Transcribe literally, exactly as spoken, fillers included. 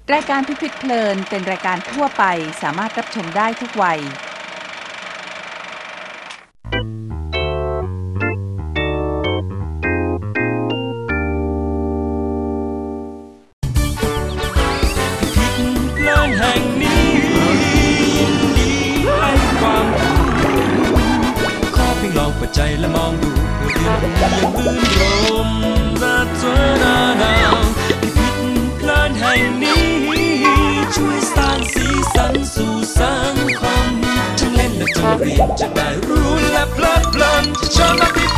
รายการพิพิธเพลินเป็นรายการทั่วไปสามารถรับชมได้ทุกวัยพิพิธเพลินแห่งนี้ยินดีให้ความรู้ขอเพียงลองเปิดใจและมองดูเพื่อเรียนรู้อย่างรื่นรมและเจอหน้าหนาวพิพิธเพลินแห่งนี้ช่วยสร้างสีสันสู่สังคมทั้งเล่นและทั้งเรียนจะได้รู้และเพลิดเพลินจะเชิญมาพิ